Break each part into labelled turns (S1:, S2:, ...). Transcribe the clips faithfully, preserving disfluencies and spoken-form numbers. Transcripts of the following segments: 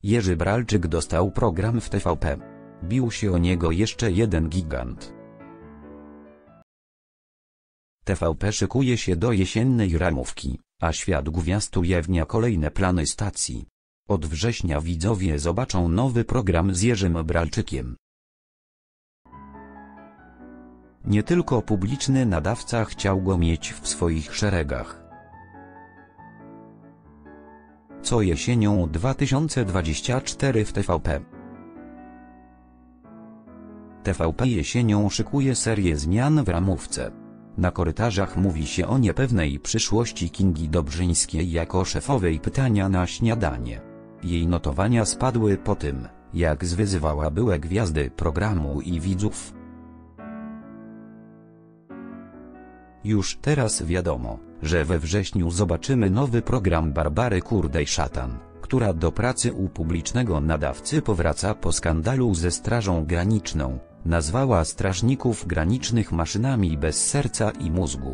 S1: Jerzy Bralczyk dostał program w T V P. Bił się o niego jeszcze jeden gigant. T V P szykuje się do jesiennej ramówki, a Świat Gwiazd ujawnia kolejne plany stacji. Od września widzowie zobaczą nowy program z Jerzym Bralczykiem. Nie tylko publiczny nadawca chciał go mieć w swoich szeregach. Co jesienią dwa tysiące dwudziestego czwartego w T V P. T V P jesienią szykuje serię zmian w ramówce. Na korytarzach mówi się o niepewnej przyszłości Kingi Dobrzyńskiej jako szefowej Pytania na śniadanie. Jej notowania spadły po tym, jak zwyzywała byłe gwiazdy programu i widzów. Już teraz wiadomo, że we wrześniu zobaczymy nowy program Barbary Kurdej-Szatan, która do pracy u publicznego nadawcy powraca po skandalu ze Strażą Graniczną. Nazwała strażników granicznych maszynami bez serca i mózgu.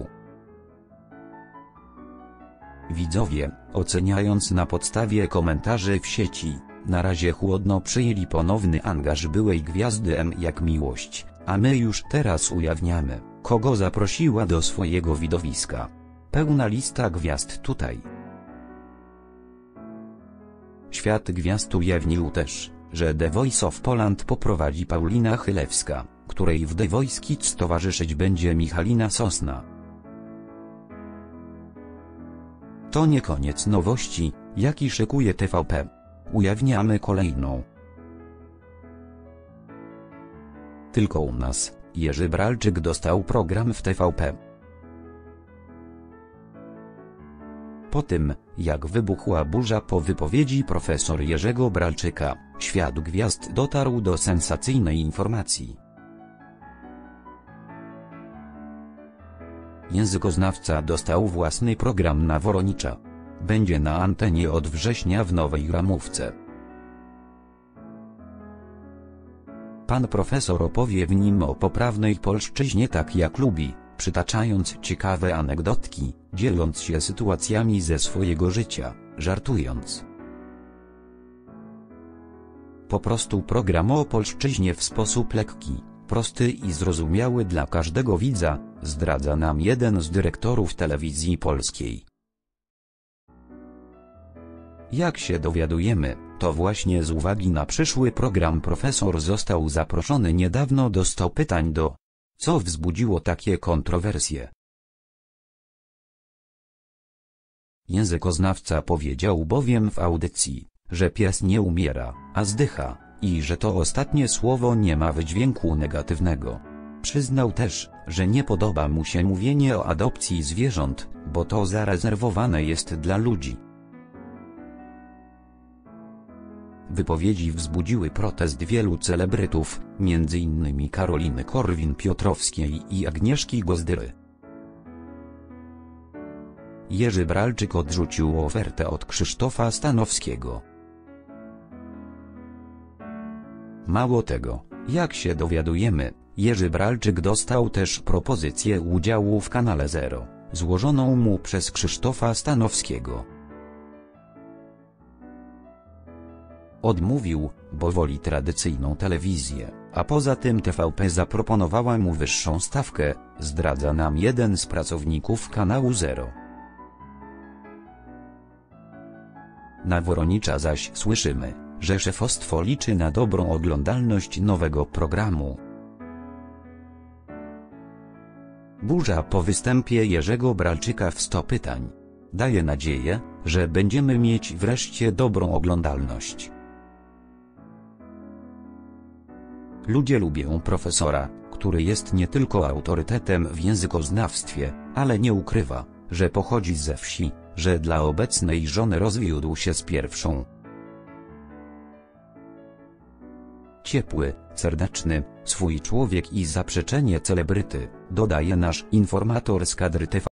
S1: Widzowie, oceniając na podstawie komentarzy w sieci, na razie chłodno przyjęli ponowny angaż byłej gwiazdy M jak Miłość, a my już teraz ujawniamy, kogo zaprosiła do swojego widowiska. Pełna lista gwiazd tutaj. Świat Gwiazd ujawnił też, że The Voice of Poland poprowadzi Paulina Chylewska, której w The Voice Kids towarzyszyć będzie Michalina Sosna. To nie koniec nowości, jaki szykuje T V P. Ujawniamy kolejną. Tylko u nas, Jerzy Bralczyk dostał program w T V P. Po tym, jak wybuchła burza po wypowiedzi profesor Jerzego Bralczyka, Świat Gwiazd dotarł do sensacyjnej informacji. Językoznawca dostał własny program na Woronicza. Będzie na antenie od września w nowej ramówce. Pan profesor opowie w nim o poprawnej polszczyźnie tak jak lubi, przytaczając ciekawe anegdotki, dzieląc się sytuacjami ze swojego życia, żartując. Po prostu program o polszczyźnie w sposób lekki, prosty i zrozumiały dla każdego widza, zdradza nam jeden z dyrektorów telewizji polskiej. Jak się dowiadujemy, to właśnie z uwagi na przyszły program profesor został zaproszony niedawno do stu pytań do, co wzbudziło takie kontrowersje. Językoznawca powiedział bowiem w audycji, że pies nie umiera, a zdycha, i że to ostatnie słowo nie ma wydźwięku negatywnego. Przyznał też, że nie podoba mu się mówienie o adopcji zwierząt, bo to zarezerwowane jest dla ludzi. Wypowiedzi wzbudziły protest wielu celebrytów, między innymi Karoliny Korwin-Piotrowskiej i Agnieszki Gozdyry. Jerzy Bralczyk odrzucił ofertę od Krzysztofa Stanowskiego. Mało tego, jak się dowiadujemy, Jerzy Bralczyk dostał też propozycję udziału w Kanale Zero, złożoną mu przez Krzysztofa Stanowskiego. Odmówił, bo woli tradycyjną telewizję, a poza tym T V P zaproponowała mu wyższą stawkę, zdradza nam jeden z pracowników Kanału Zero. Na Woronicza zaś słyszymy, że szefostwo liczy na dobrą oglądalność nowego programu. Burza po występie Jerzego Bralczyka w stu pytań. Daje nadzieję, że będziemy mieć wreszcie dobrą oglądalność. Ludzie lubią profesora, który jest nie tylko autorytetem w językoznawstwie, ale nie ukrywa, że pochodzi ze wsi, że dla obecnej żony rozwiódł się z pierwszą. Ciepły, serdeczny, swój człowiek i zaprzeczenie celebryty, dodaje nasz informator z kadry T V P.